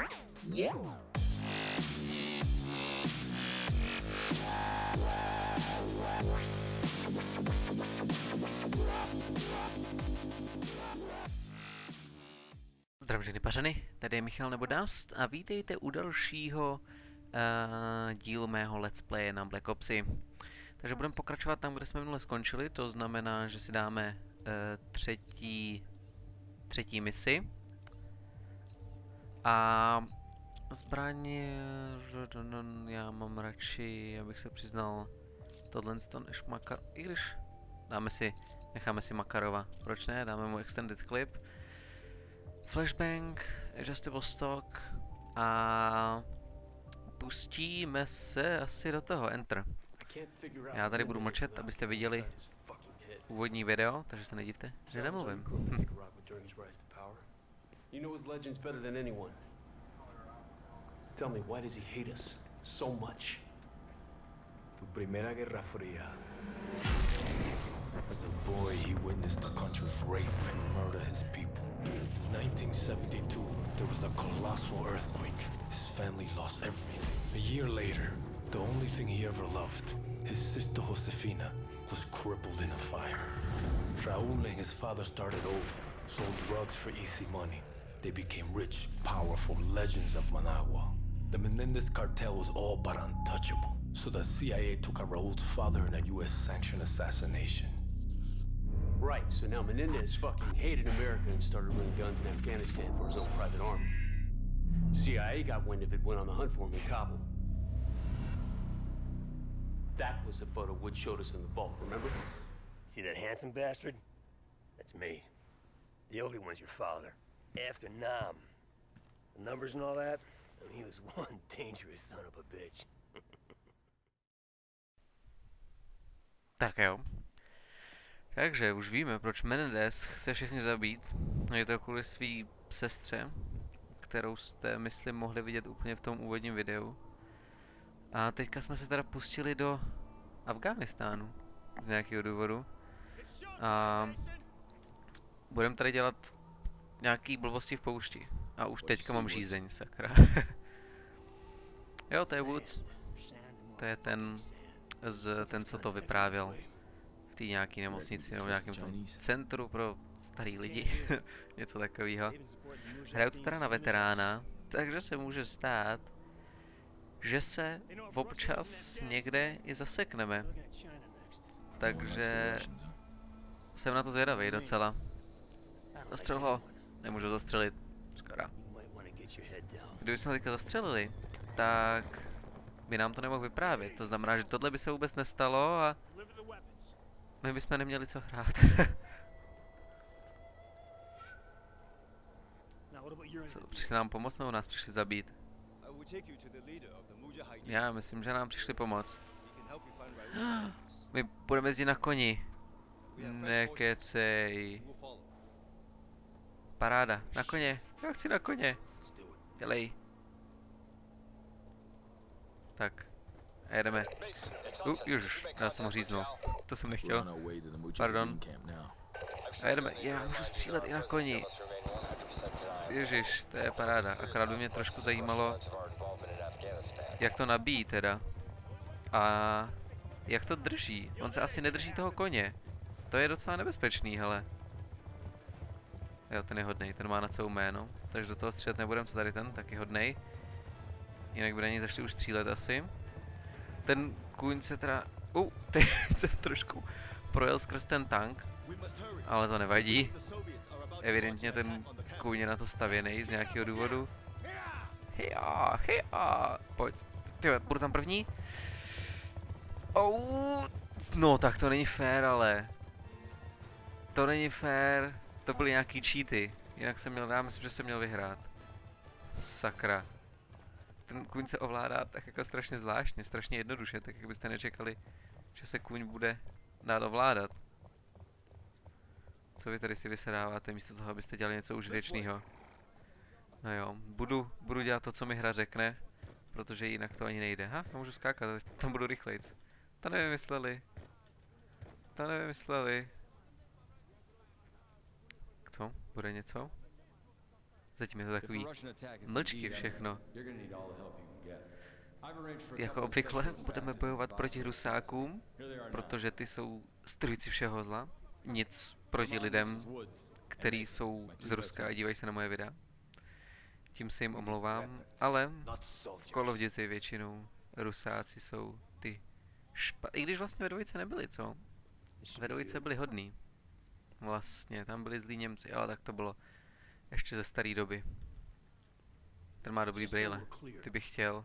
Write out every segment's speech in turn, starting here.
Zdravím všechny pařeny, tady je Michal nebo Dust a vítejte u dalšího dílu mého let's playe na Black Opsy. Takže budeme pokračovat tam, kde jsme minule skončili, to znamená, že si dáme třetí misi. A zbraně, já mám radši, abych se přiznal, tohle než i když necháme si Makarova, proč ne, dáme mu extended clip. Flashbang, adjustable stock a pustíme se asi do toho, enter. Já tady budu mlčet, abyste viděli úvodní video, takže se nedivte, že nemluvím. Tell me, why does he hate us so much? Tu Primera Guerra Fría. As a boy, he witnessed the country's rape and murder his people. In 1972, there was a colossal earthquake. His family lost everything. A year later, the only thing he ever loved, his sister Josefina, was crippled in a fire. Raúl and his father started over, sold drugs for easy money. They became rich, powerful legends of Managua. The Menendez cartel was all but untouchable, so the CIA took out Raúl's father in a US-sanctioned assassination. Right, so now Menendez fucking hated America and started running guns in Afghanistan for his own private army. CIA got wind of it, went on the hunt for him in Kabul. That was the photo Wood showed us in the vault, remember? See that handsome bastard? That's me. The ugly one's your father. After Nam. The numbers and all that? I mean, he was one dangerous son of a bitch. Tak jo. Takže už víme, proč Menendez chce všechny zabít. Je to kvůli svý sestře, kterou jste, myslím, mohli vidět úplně v tom úvodním videu. A teďka jsme se teda pustili do Afghánistánu z nějakého důvodu. A budeme tady dělat nějaký blbosti v poušti. A už teďka mám žízeň, sakra. Jo, to je Woods. To je ten, co to vyprávěl v té nějaký nemocnici nebo v nějakém tom centru pro starý lidi. Něco takového. Hraju to teda na veterána, takže se může stát, že se občas někde i zasekneme. Takže jsem na to zvědavý docela. Zastřel ho. Nemůžu zastřelit. Skoro. Kdybychom ho teďka zastřelili, tak by nám to nemohl vyprávět. To znamená, že tohle by se vůbec nestalo a my bychom neměli co hrát. Co, přišli nám pomoct nebo nás přišli zabít? Já myslím, že nám přišli pomoct. My budeme jezdit na koni. Nekecej. Paráda. Na koně. Já chci na koně. Dělej. Tak. A jedeme. Ježiš, já jsem ho říznul. To jsem nechtěl. Pardon. A jedeme. Já můžu střílet i na koni. Ježiš, to je paráda. Akorát by mě trošku zajímalo, jak to nabíjí teda. A jak to drží. On se asi nedrží toho koně. To je docela nebezpečný, hele. Jo, ten je hodnej, ten má na celou jméno. Takže do toho střílet nebudem, co tady ten, taky hodnej. Jinak by na něj zašli už střílet asi. Ten kůň se teda... teď jsem trošku projel skrz ten tank. Ale to nevadí. Evidentně ten kůň je na to stavěný z nějakého důvodu. Heja. Pojď. Tyhle, budu tam první. No tak to není fér, ale. To není fér. To byly nějaký cheaty. Jinak jsem měl, já myslím, že jsem měl vyhrát. Sakra. Ten kůň se ovládá tak jako strašně zvláštně, strašně jednoduše, tak jak byste nečekali, že se kůň bude dát ovládat. Co vy tady si vysedáváte místo toho, abyste dělali něco užitečného? No jo, budu dělat to, co mi hra řekne, protože jinak to ani nejde. Já můžu skákat, tam budu rychlejc. To nevymysleli. Co? Bude něco? Zatím je to takový mlčky všechno. Jako obvykle budeme bojovat proti Rusákům, protože ty jsou strůjci všeho zla. Nic proti lidem, kteří jsou z Ruska a dívají se na moje videa. Tím se jim omlouvám, ale v Call of Duty většinou Rusáci jsou ty i když vlastně ve dvojice nebyli, co? Ve dvojice byli hodný. Vlastně, tam byli zlí Němci, ale tak to bylo ještě ze staré doby. Ten má dobrý brýle. Ty bych chtěl.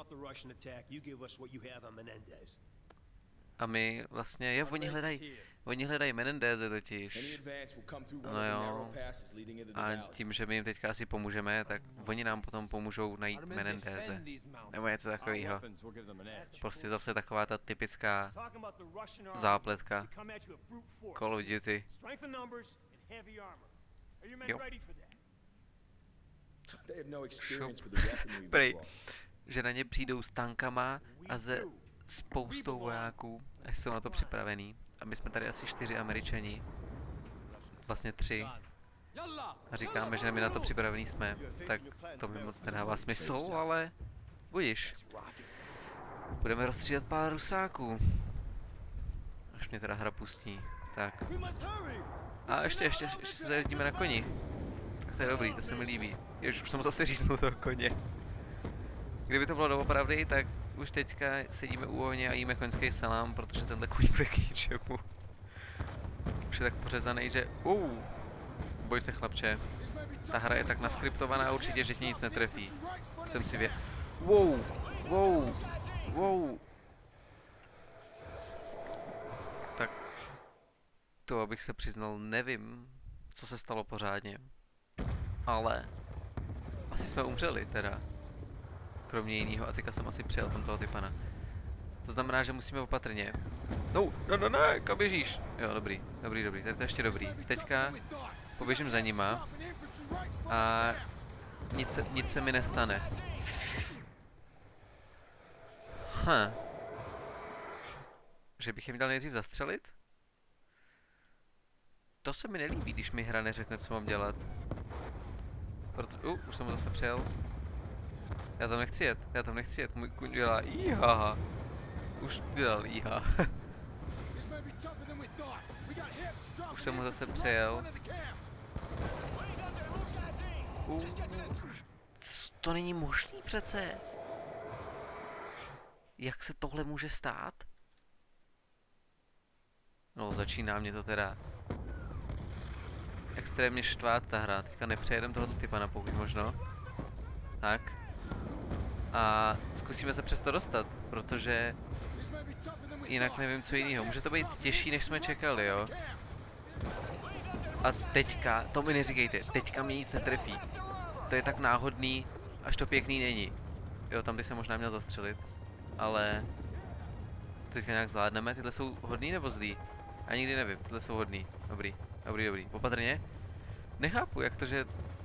A my vlastně, jo, oni hledají Menendeze totiž. No jo. A tím, že my jim teďka asi pomůžeme, tak oni nám potom pomůžou najít Menendeze. Nebo něco takového. Prostě zase taková ta typická zápletka. Call of Duty. Jo. Prej, že na ně přijdou s tankama a ze spoustou vojáků, až jsou na to připravení. A my jsme tady asi 4 Američani. Vlastně 3. A říkáme, že my na to připravení jsme. Tak to mi moc nedává smysl, ale budiš. Budeme rozstřílet pár Rusáků. Až mě teda hra pustí. Tak. A ještě se zajezdíme na koni. To je dobrý, to se mi líbí. Jež už jsem zase říznul toho koně. Kdyby to bylo doopravdy, tak už teďka sedíme u ohně a jíme koňský salám, protože tenhle kůň bude k ničemu. Už je tak pořezaný, že boj se chlapče. Ta hra je tak naskriptovaná určitě, že tě nic netrefí. Jsem si wow. Tak to, abych se přiznal, nevím, co se stalo pořádně. Ale asi jsme umřeli teda. Kromě jiného, a teďka jsem asi přijel tam toho typana. To znamená, že musíme opatrně. Ne, kam běžíš? Jo, dobrý, tak to je ještě dobrý. Teďka poběžím za nima a nic se mi nestane. Že bych je měl nejdřív zastřelit? To se mi nelíbí, když mi hra neřekne, co mám dělat. Už jsem ho zase přijel. Já tam nechci jet, můj kůň dělá íha. Už dělal íha. Už jsem ho zase přejel. To není možný přece. Jak se tohle může stát? No, začíná mě to teda extrémně štvát ta hra. Teďka nepřejedem tohoto typa na pokud možno. Tak. A zkusíme se přes to dostat, protože jinak nevím co jiného. Může to být těžší, než jsme čekali, jo? A teďka, to mi neříkejte, teďka mě nic netrefí. To je tak náhodný, až to pěkný není. Jo, tam by se možná měl zastřelit. Ale teďka nějak zvládneme. Tyhle jsou hodný nebo zlý? Já nikdy nevím, tyhle jsou hodný. Dobrý. Opatrně. Nechápu, jak to, že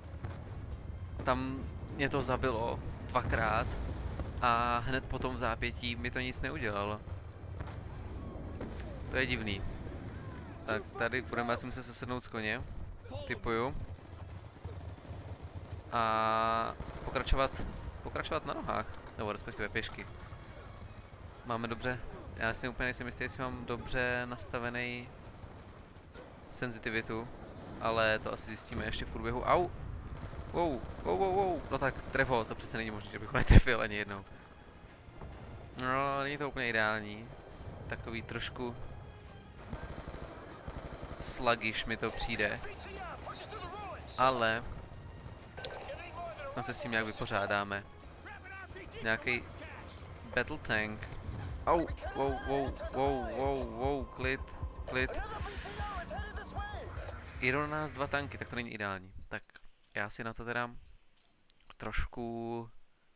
tam mě to zabilo 2krát a hned po tom zápětí mi to nic neudělalo. To je divný. Tak tady budeme asi muset sesednout z koně. Typuju. A pokračovat na nohách. Nebo respektive pěšky. Máme dobře, já si úplně nejsem jistý, jestli mám dobře nastavený senzitivitu. Ale to asi zjistíme ještě v průběhu. Au! Wow. No tak, trevo, to přece není možné, že bych ho netrefil ani jednou. No, není to úplně ideální. Takový trošku sluggish mi to přijde. Ale snad se s tím nějak vypořádáme. Nějaký battle tank. Au! Wow, klid. Jedou na nás 2 tanky, tak to není ideální. Tak já si na to teda trošku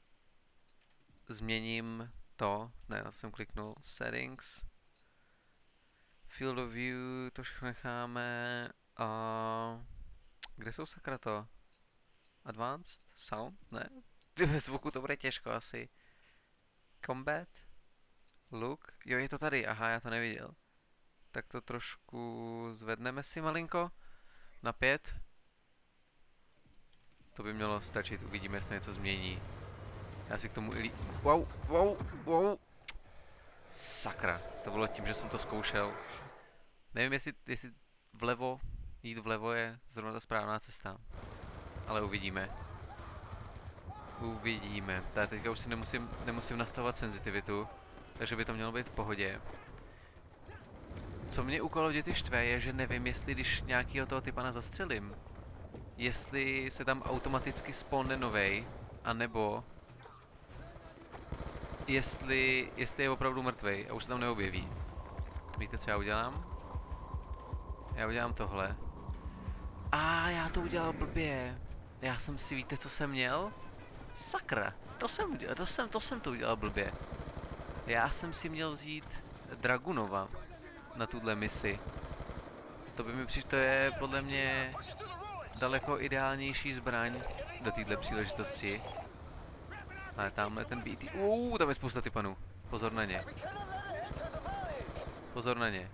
změním to. Ne, na to jsem kliknul. Settings. Field of view, to všechno necháme. Kde jsou sakra to? Advanced? Sound? Ne? Bez zvuku to bude těžko asi. Combat? Look? Jo, je to tady, aha, já to neviděl. Tak to trošku zvedneme si malinko. Na 5. To by mělo stačit, uvidíme, jestli něco změní. Já si k tomu i wow. Sakra, to bylo tím, že jsem to zkoušel. Nevím, jestli jít vlevo je zrovna ta správná cesta. Ale uvidíme. Uvidíme. Tak teďka už si nemusím nastavovat senzitivitu, takže by to mělo být v pohodě. Co mě u Call of Duty štve je, že nevím, jestli když nějakýho toho typana zastřelím, jestli se tam automaticky spawne novej, anebo jestli je opravdu mrtvej a už se tam neobjeví. Víte, co já udělám? Já udělám tohle. Já to udělal blbě. Já jsem si, víte, co jsem měl? Sakra, to jsem to udělal blbě. Já jsem si měl vzít Dragunova na tuhle misi. To by mi přišlo, to je podle mě daleko ideálnější zbraň do téhle příležitosti. Ale tamhle ten BT. Tam je spousta typanů. Pozor na ně. Pozor na ně.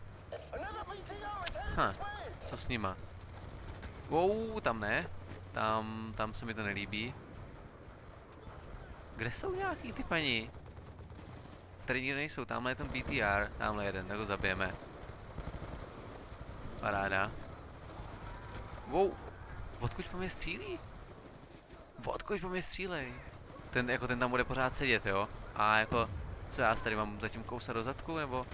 Co s nima? Tam ne. Tam se mi to nelíbí. Kde jsou nějaký typani? Tady nikde nejsou. Tamhle je ten BTR. Tamhle jeden, tak ho zabijeme. Paráda. Odkud po mě střílí? Odkud po mě střílej? Ten tam bude pořád sedět, jo? A jako, co já tady mám zatím kousat do zadku, nebo?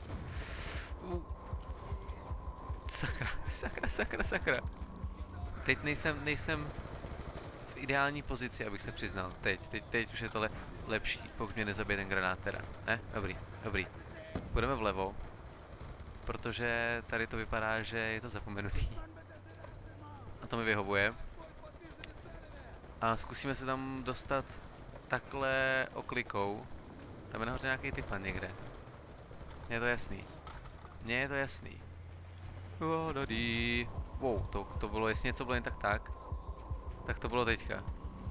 Sakra. Teď nejsem v ideální pozici, abych se přiznal. Teď už je to lepší, pokud mě nezabije ten granát teda. Ne? Dobrý. Půjdeme vlevo. Protože tady to vypadá, že je to zapomenutý. A to mi vyhovuje. A zkusíme se tam dostat takhle oklikou. Tam je nahoře nějaký typan někde. Mně je to jasný. To bylo, jestli něco bylo jen tak to bylo teďka.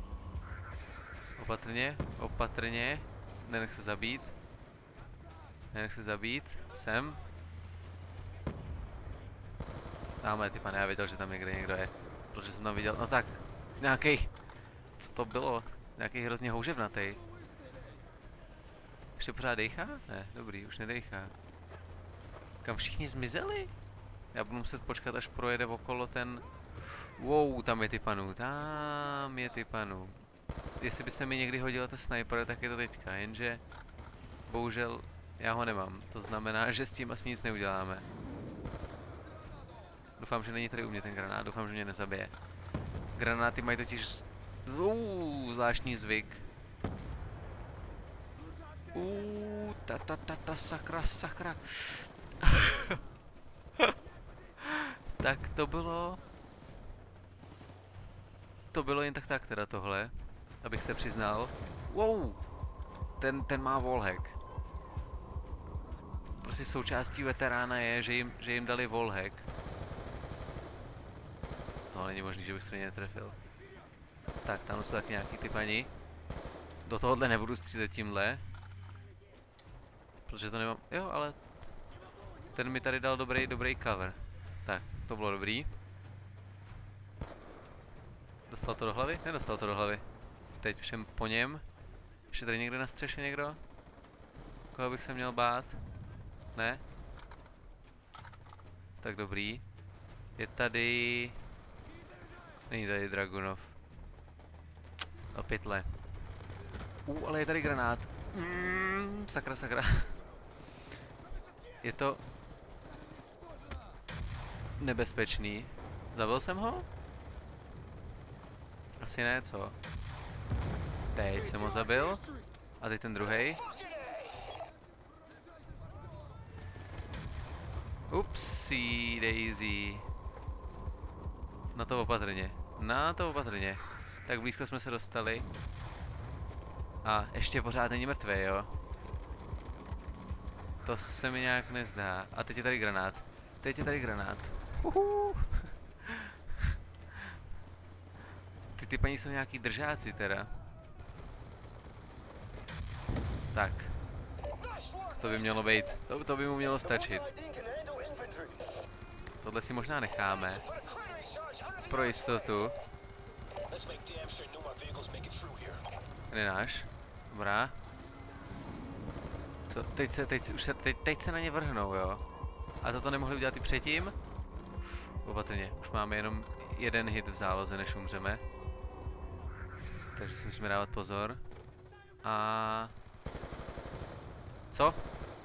Opatrně. Nenech se zabít. Sem. Tamhle typan, já věděl, že tam někdo je. Protože jsem tam viděl, no tak, nějaký. Co to bylo? Nějaký hrozně houževnatý. Ještě pořád dejchá? Ne, dobrý, už nedejchá. Kam všichni zmizeli? Já budu muset počkat, až projede okolo ten... tam je typanů. Jestli by se mi někdy hodil ten sniper, tak je to teďka, jenže... Bohužel, já ho nemám. To znamená, že s tím asi nic neuděláme. Doufám, že není tady u mě ten granát, doufám, že mě nezabije. Granáty mají totiž... zvláštní zvyk. Sakra. Tak to bylo... To bylo jen tak teda tohle, abych se přiznal. Ten má wallhack. Prostě součástí veterána je, že jim dali wallhack. To není možný, že bych stejně netrefil. Tak, tam jsou taky nějaký typani. Do tohohle nebudu střílet tímhle. Protože to nemám... Jo, ale... Ten mi tady dal dobrý cover. Tak, to bylo dobrý. Dostal to do hlavy? Nedostal to do hlavy. Teď všem po něm. Ještě tady někde na střeše někdo? Koho bych se měl bát? Ne? Tak dobrý. Je tady... Není tady Dragunov. O pytle. Ale je tady granát. Sakra. Je to... nebezpečný. Zabil jsem ho? Asi ne, co? Teď jsem ho zabil. A teď ten druhej. Upsí daisy. Na to opatrně. Tak blízko jsme se dostali. A ještě pořád není mrtvý, jo? To se mi nějak nezdá. A teď je tady granát. Ty paní jsou nějaký držáci teda. Tak. To by mělo být. To by mu mělo stačit. Tohle si možná necháme. Pro jistotu. Ten je náš. Dobrá. Co, teď se na ně vrhnou, jo? A to nemohli udělat i předtím? Opatrně, už máme jenom jeden hit v záloze, než umřeme. Takže si musíme dávat pozor. A... Co?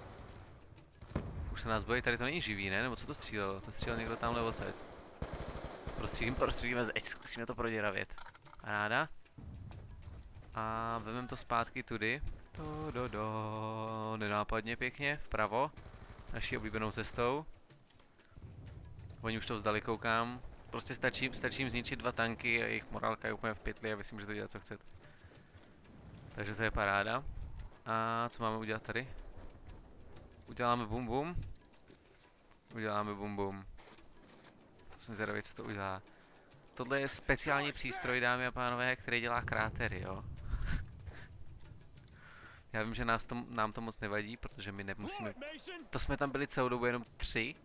Už se nás bojí, tady to není živý, ne? Nebo co to střílelo? To střílel někdo tamhle odsaď. Prostřílíme zeď, zkusíme to proděravět. Ráda. A vezmeme to zpátky tudy. Nenápadně pěkně, vpravo. Naší oblíbenou cestou. Oni už to vzdali, koukám. Prostě stačí jim zničit 2 tanky a jejich morálka je úplně v pytli a vy si můžete dělat, co chcete. Takže to je paráda. A co máme udělat tady? Uděláme bum bum. Uděláme bum bum. To jsem zvědavý, co to udělá. Tohle je speciální přístroj, dámy a pánové, který dělá krátery, jo. Já vím, že nám to moc nevadí, protože my nemusíme... To jsme tam byli celou dobu jenom 3.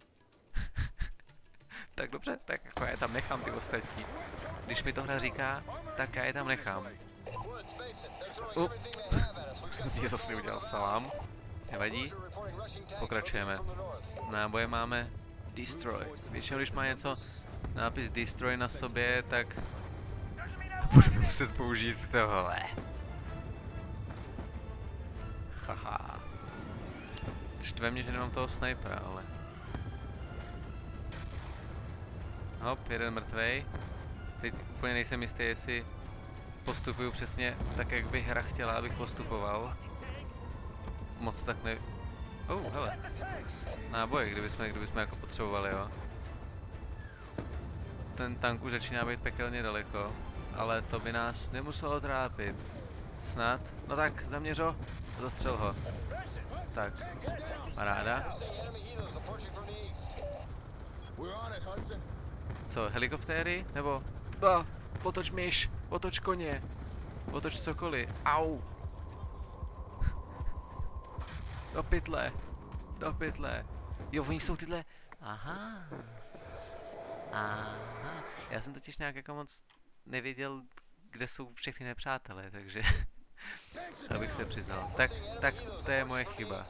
Tak dobře, tak jako já je tam nechám ty ostatní. Když mi to hra říká, tak já je tam nechám. Jsem si zase udělal salám. Nevadí. Pokračujeme. Náboje máme Destroy. Většinou, když má něco nápis Destroy na sobě, tak budeme muset použít tohle. Haha. Štve mě, že nemám toho snipera, ale... Hop, jeden mrtvej. Teď úplně nejsem jistý, jestli postupuju přesně tak, jak by hra chtěla, abych postupoval. Moc tak ne... hele. Náboje, kdybychom jako potřebovali, jo. Ten tank už začíná být pekelně daleko, ale to by nás nemuselo trápit. Snad. No tak, zaměřo, zastřel ho. Tak, paráda. Co, helikoptéry? Nebo... otoč myš, otoč koně, otoč cokoliv. Au! Do pytle, do pytle. Jo, oni jsou tyhle... Aha. Já jsem totiž nějak jako moc nevěděl, kde jsou všechny nepřátelé, takže... abych se přiznal. Tak to je moje chyba.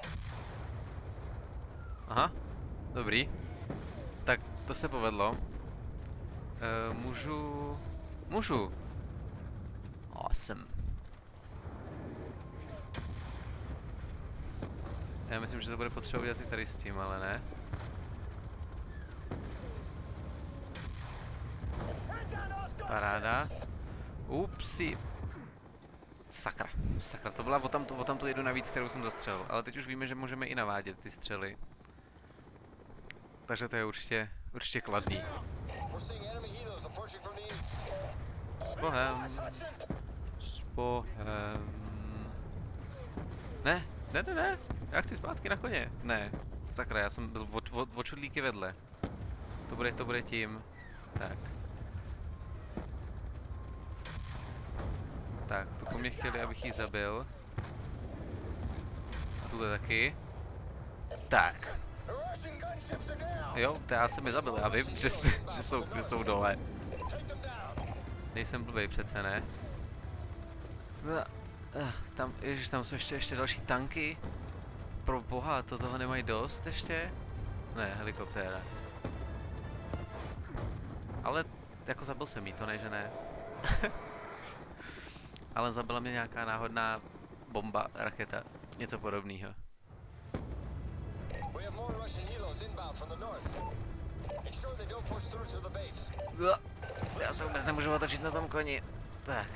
Aha, dobrý. Tak to se povedlo. Můžu. Awesome. Já myslím, že to bude potřeba udělat i tady s tím, ale ne. Paráda. Upsi. Sakra, to byla o tam tu jedu navíc, kterou jsem zastřelil. Ale teď už víme, že můžeme i navádět ty střely. Takže to je určitě kladný. Ne. Já chci zpátky na koně. Ne. Sakra, já jsem byl o čudlíky vedle. To bude tím. Tak. Tak, tu po mě chtěli, abych jí zabil. A tuhle taky. Tak. Jo, já jsem je zabil, já vím, že jsou dole. Nejsem blbej přece, ne? Ježiš, tam jsou ještě další tanky. Pro boha, toho nemají dost ještě? Ne, helikoptéra. Ale jako zabil jsem jí, to ne, že ne. Ale zabila mě nějaká náhodná bomba, raketa, něco podobného. Já se vůbec nemůžu otočit na tom koni. Tak.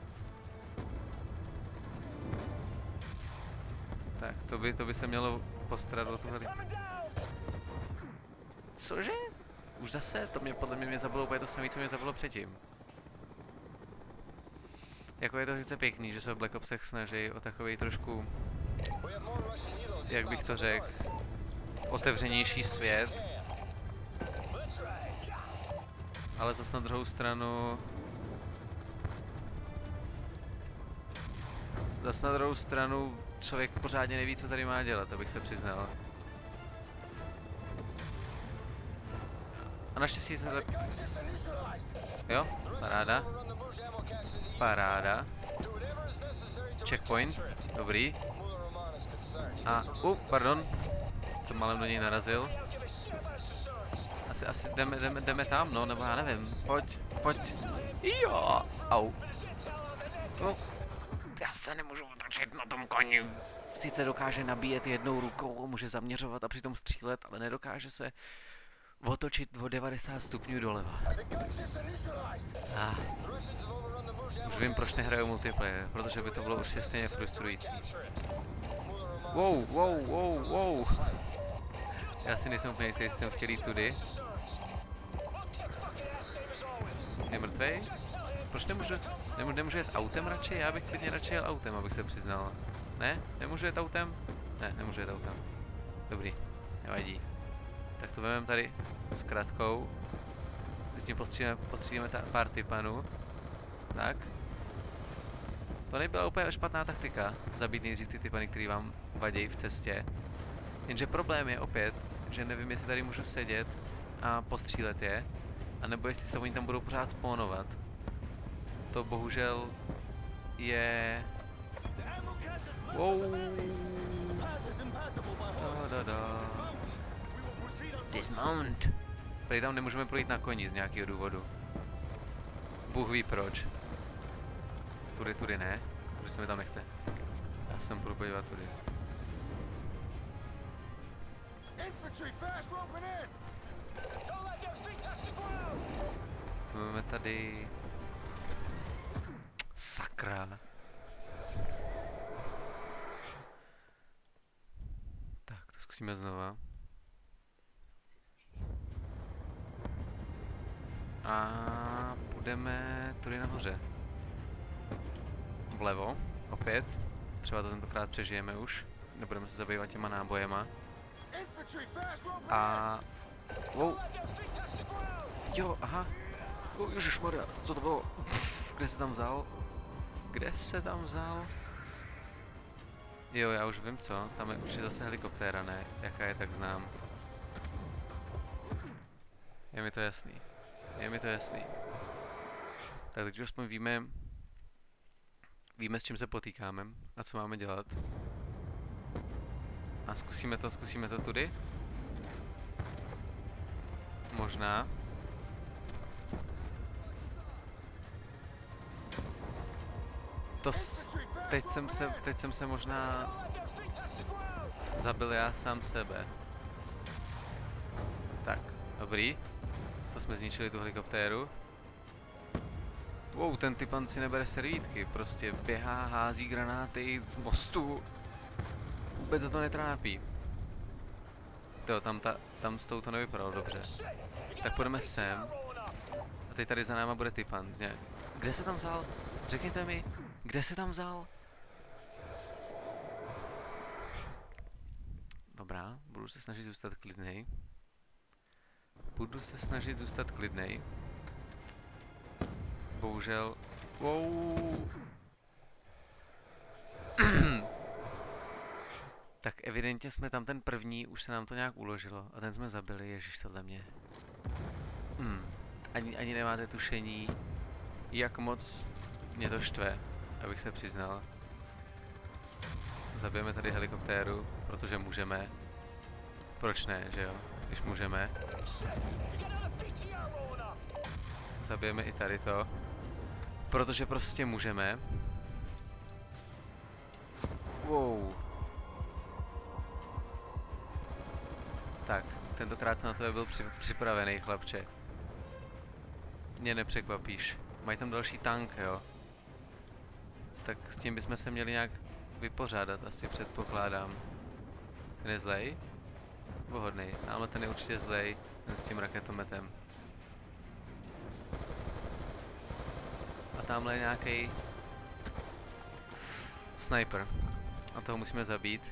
Tak, to by se mělo postarat o tuhle. Cože? Už zase? To mě podle mě zabilo úplně to samé, co mě zabilo předtím. Jako je to sice pěkný, že se v Black Opsech snaží o takovej trošku, jak bych to řekl, otevřenější svět. Ale zase na druhou stranu, člověk pořádně neví, co tady má dělat, abych se přiznal. A naštěstí se to... Jo, paráda. Paráda. Checkpoint, dobrý. A, pardon. Jsem malem do něj narazil. Asi jdeme tam, no, nebo já nevím. Pojď. Jo, au. No, já se nemůžu otočit na tom koni. Sice dokáže nabíjet jednou rukou, může zaměřovat a přitom střílet, ale nedokáže se otočit o 90 stupňů doleva. Už vím, proč nehraju multiplayer, protože by to bylo určitě stejně frustrující. Wow. Já si nejsem úplně jistý, jestli jsem chtěl jít tudy. Je mrtvej? Proč nemůžu jet autem radši? Já bych klidně radši jel autem, abych se přiznal. Ne? Nemůžu jet autem? Ne, nemůžu jet autem. Dobrý, nevadí. Tak to vezmeme tady s kratkou. Teď tím postřílíme pár typanů. Tak. To nebyla úplně špatná taktika, zabít nejdřív ty typany, který vám vadí v cestě. Jenže problém je opět, že nevím, jestli tady můžu sedět a postřílet je, anebo jestli se oni tam budou pořád spawnovat. To bohužel je... Wow. Dismount. Tady tam nemůžeme projít na koni z nějakého důvodu. Bůh ví proč. Tudy ne, protože se mi tam nechce. Já jsem půjdu podívat tudy. Máme tady... Sakra. Tak, to zkusíme znova. A půjdeme tudy nahoře. Vlevo, opět. Třeba to tentokrát přežijeme už. Nebudeme se zabývat těma nábojema. A... Wow. Jo, aha. Ježišmarja, co to bylo? Kde se tam vzal? Kde se tam vzal? Jo, já už vím co. Tam je určitě zase helikoptéra, ne? Jaká je, tak znám. Je mi to jasný. Tak teď už aspoň víme, s čím se potýkáme a co máme dělat. A zkusíme to tudy. Možná. Teď jsem se možná zabil já sám sebe. Tak, dobrý. To jsme zničili tu helikoptéru. Wow, ten typan si nebere servítky, prostě běhá, hází granáty z mostu. Vůbec to netrápí. Jo, tam s tou to nevypadalo dobře. Tak půjdeme sem. A teď tady za náma bude typan. Kde se tam vzal? Řekněte mi, kde se tam vzal? Dobrá, budu se snažit zůstat klidnej. Bohužel... Wow. Tak evidentně jsme tam ten první, už se nám to nějak uložilo a ten jsme zabili, ježiš, tohle mě. Ani nemáte tušení, jak moc mě to štve, abych se přiznal. Zabijeme tady helikoptéru, protože můžeme. Proč ne, že jo, když můžeme. Zabijeme i tady to, protože prostě můžeme. Wow. Tak, tentokrát jsem na tebe byl připravený, chlapče. Mě nepřekvapíš. Mají tam další tank, jo. Tak s tím bychom se měli nějak vypořádat, asi předpokládám. Ten je zlej? Pohodnej, ale ten je určitě zlej, ten s tím raketometem. A tamhle je nějaký sniper. A toho musíme zabít.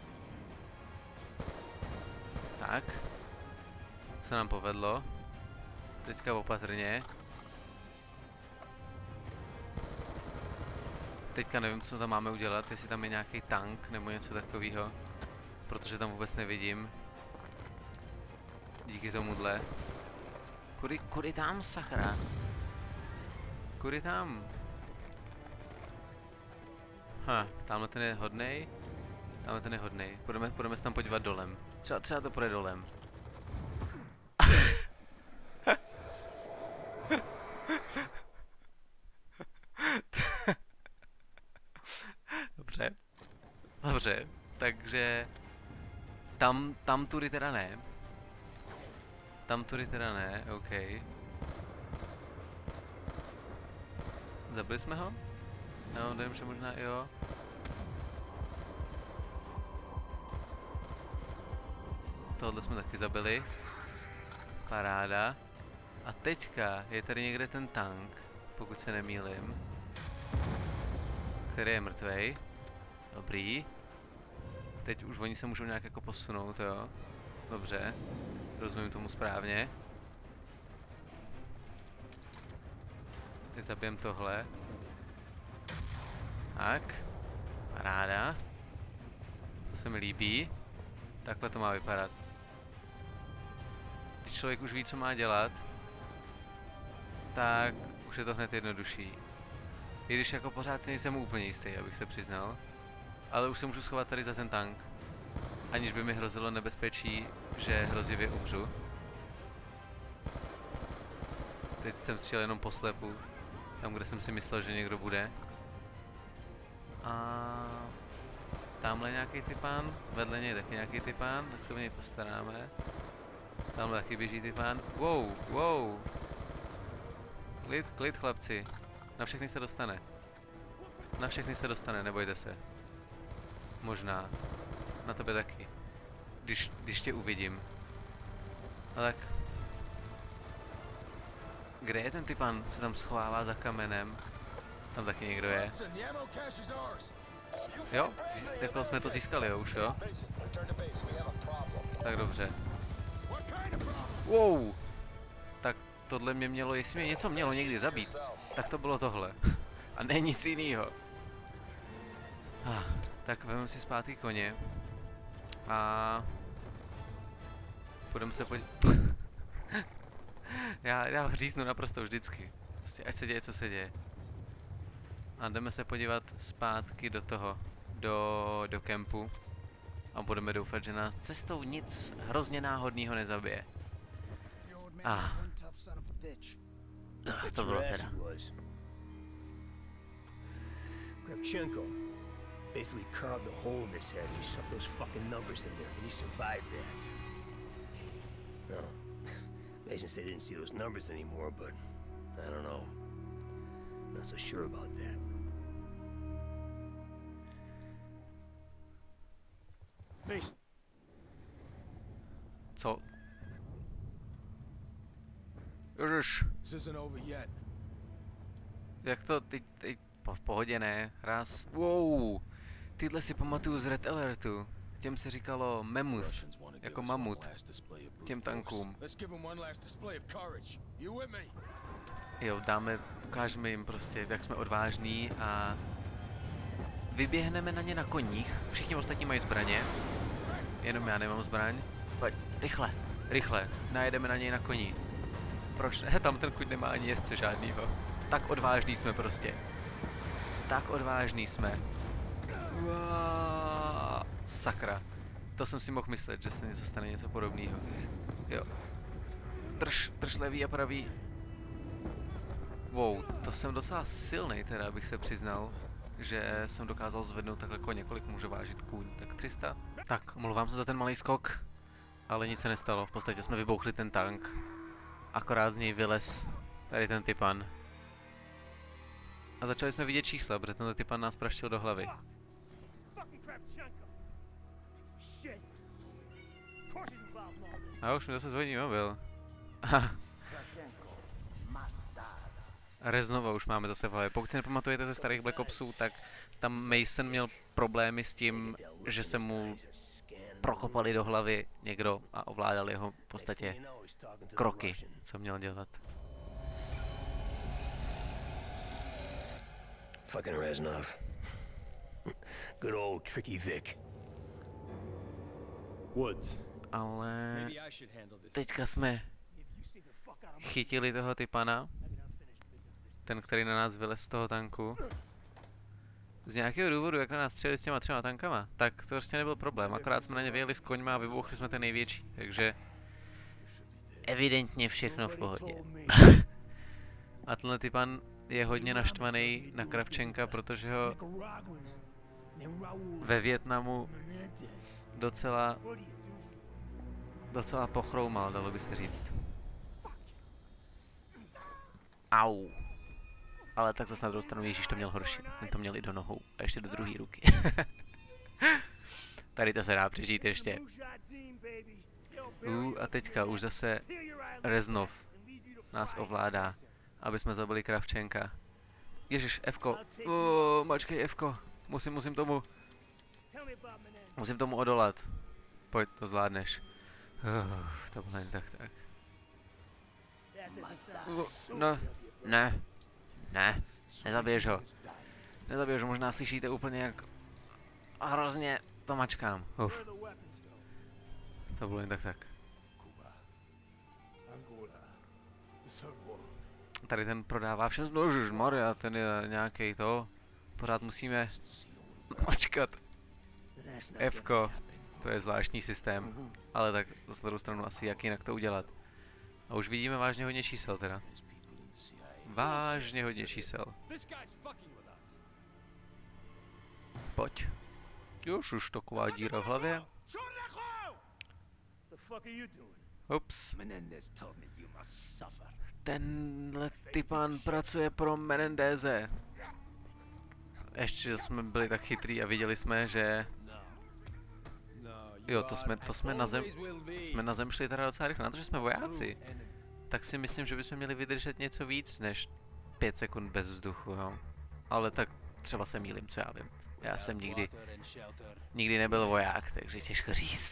Tak. Se nám povedlo. Teďka opatrně. Teďka nevím, co tam máme udělat, jestli tam je nějaký tank nebo něco takového. Protože tam vůbec nevidím. Díky tomuhle. Kudy tam, sakra? Kudy tam? Tamhle ten je hodnej. Tamhle ten je hodnej. Půjdeme se tam podívat dolem. Třeba to půjde dolem. Dobře. Dobře. Takže... Tam tudy teda ne. Tam tudy teda ne, OK. Zabili jsme ho? No, nevím, že možná jo. Tohle jsme taky zabili. Paráda. A teďka je tady někde ten tank, pokud se nemýlim. Který je mrtvej. Dobrý. Teď už oni se můžou nějak jako posunout, jo. Dobře. Rozumím tomu správně. Teď zabijem tohle. Tak. Paráda. To se mi líbí. Takhle to má vypadat. Když člověk už ví, co má dělat, tak už je to hned jednodušší. I když jako pořád si nejsem úplně jistý, abych se přiznal. Ale už se můžu schovat tady za ten tank. Aniž by mi hrozilo nebezpečí, že hrozivě umřu. Teď jsem střelil jenom po slepu. Tam, kde jsem si myslel, že někdo bude. A tamhle nějaký typán, vedle něj taky nějaký typán, tak se o něj postaráme. Tamhle taky běží typán. Wow. Klid chlapci. Na všechny se dostane. Na všechny se dostane, nebojte se. Možná. Na tebe taky. Když tě uvidím. No tak. Kde je ten typan, co tam schovává za kamenem? Tam taky někdo je. Jo? Jako jsme to získali, jo, už jo? Tak dobře. Wow! Tak tohle mě mělo, jestli mě něco mělo někdy zabít, tak to bylo tohle. A ne nic jinýho. Tak vezmeme si zpátky koně. A... Půjdeme se podívat. já vříznu naprosto vždycky. Prostě ať se děje, co se děje. A jdeme se podívat zpátky do toho. Do kempu. A budeme doufat, že nás cestou nic hrozně náhodného nezabije. To bylo teda. Kravchenko basically carved a hole in his head and he sucked those fucking numbers in there and he survived that. No, Mason said he didn't see those numbers anymore, but I don't know. Not so sure about that. Mason. Co? Ježiš. Jak to teď v pohodě ne? Raz. Wow. Tyhle si pamatuju z Red Alertu. Těm se říkalo Mammoth. Jako mamut. Těm tankům. Jo, ukážeme jim prostě, jak jsme odvážní a vyběhneme na ně na koních. Všichni ostatní mají zbraně. Jenom já nemám zbraň. Pojď, rychle. Najedeme na něj na koni. Proč ne? Tam ten kuň nemá ani jezdce žádnýho. Tak odvážní jsme prostě. Tak odvážní jsme. Sakra. To jsem si mohl myslet, že se něco stane, něco podobného. Jo. Drž levý a pravý. Wow, to jsem docela silnej teda, abych se přiznal, že jsem dokázal zvednout takhle koně. Kolik může vážit kůň? Tak 300? Tak, omlouvám se za ten malý skok, ale nic se nestalo. V podstatě jsme vybouchli ten tank. Akorát z něj vylez tady ten typan. A začali jsme vidět čísla, protože tenhle typan nás praštil do hlavy. A už mi zase zvoní mobil. Reznova už máme zase v hlavě. Pokud si nepamatujete ze starých Black Opsů, tak tam Mason měl problémy s tím, že se mu prokopali do hlavy někdo a ovládal jeho v podstatě kroky, co měl dělat. Fucking Reznov. Good old tricky Vic. Woods. Ale teďka jsme chytili toho typana, ten, který na nás vylez z toho tanku. Z nějakého důvodu, jak na nás přijeli s těma 3 tankama, tak to prostě nebyl problém, akorát jsme na ně vyjeli s koňma a vybouchli jsme ten největší, takže evidentně všechno v pohodě. A tenhle typan je hodně naštvaný na Kravčenka, protože ho ve Vietnamu docela pochroumal, dalo by se říct. Au. Ale tak zase na druhou stranu Ježíš to měl horší. Ten to měl i do nohou a ještě do druhé ruky. Tady to se dá přežít ještě. A teďka už zase Reznov nás ovládá, aby jsme zabili Kravčenka. Ježiš, Fko. Mačkej, Fko. Musím tomu odolat. Pojď, to zvládneš. To bylo jen tak. No, ne, nezabiješ ho. Možná slyšíte úplně jak hrozně to mačkám. To bylo jen tak. Tady ten prodává všem Maria, ten je nějaký to. Pořád musíme mačkat. Fko, to je zvláštní systém, ale tak zase na druhou stranu asi jak jinak to udělat. A už vidíme vážně hodně čísel teda. Vážně hodně čísel. Pojď. Už taková díra v hlavě. Ups. Tenhle typán pracuje pro Menendeze. Ještě jsme byli tak chytrý a viděli jsme, že... Jo, to jsme na zem šli teda docela rychle, na to, že jsme vojáci. Tak si myslím, že bychom měli vydržet něco víc než 5 sekund bez vzduchu, jo. Ale tak třeba se mýlím, co já vím. Já jsem nikdy nebyl voják, takže těžko říct.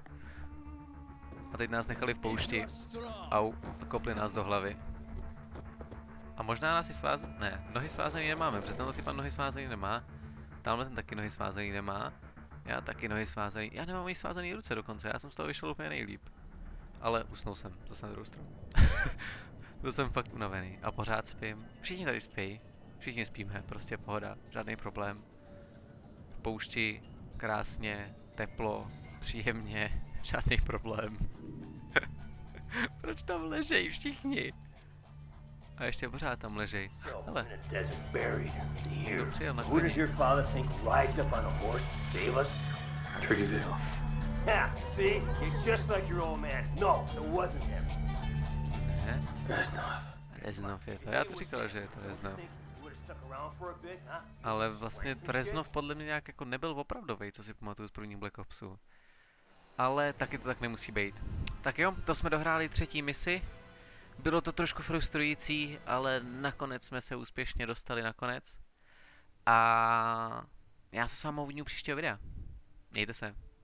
A teď nás nechali v poušti. Au, a kopli nás do hlavy. A možná nás i svázaný... Ne, nohy svázaný nemáme, protože tenhle typ nohy svázaný nemá. Tamhle ten taky nohy svázaný nemá. Já taky nohy svázaný. Já nemám ani svázaný ruce dokonce, já jsem z toho vyšel úplně nejlíp. Ale usnul jsem, zase na druhou stranu. Byl jsem fakt unavený a pořád spím. Všichni tady spí. Všichni spíme, prostě pohoda, žádný problém. V poušti, krásně, teplo, příjemně, žádný problém. Proč tam ležej všichni? A ještě pořád tam ležej. Hele. Kdo přijel na koni? Triggsdale. Yeah, see? You're just like your old man. No, it wasn't him. Ne? Reznov. Reznov je to. Já to říkal, že je to Reznov. Ale vlastně Reznov podle mě nějak jako nebyl opravdový, co si pamatuju z prvních Black Opsů. Ale taky to tak nemusí být. Tak jo, to jsme dohráli 3. misi. Bylo to trošku frustrující, ale nakonec jsme se úspěšně dostali na konec. A já se s vámi uvidím u příštího videa. Mějte se.